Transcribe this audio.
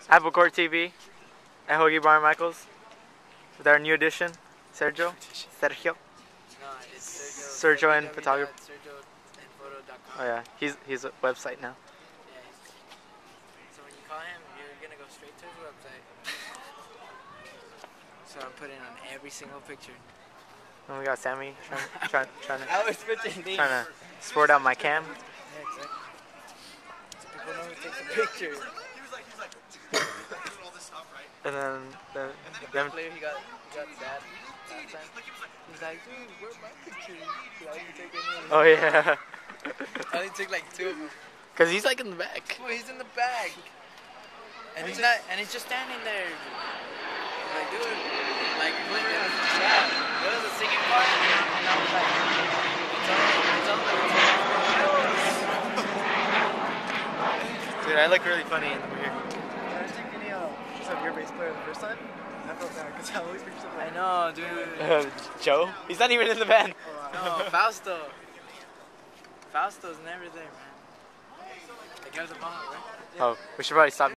ApocoreTV at Hoagie Bar Michaels with our new addition, Sergio. No, it's Sergio and photography. SergioandPhoto.com. Oh yeah, he's a website now. Yeah, so when you call him, you're gonna go straight to his website. So I'm putting on every single picture. And we got Sammy trying I was putting these. to sport out my cam. Yeah, exactly. So people know who takes the picture. And then The player he got sad last time. He's like, dude, where's my picture? I didn't take any of them. oh yeah, I only took like 2 of them. cause he's like in the back. Oh, he's in the back. And he's not, and he's just standing there. Like, dude, like, there was a singing part, and I was like, Dude, I look really funny in the mirror. I was thinking, of your bass player the first time. I felt bad because I always picture something. I know, dude. Joe? He's not even in the band. No, Fausto. Fausto's and everything, man. The guy's a bomb, right? Oh, we should probably stop.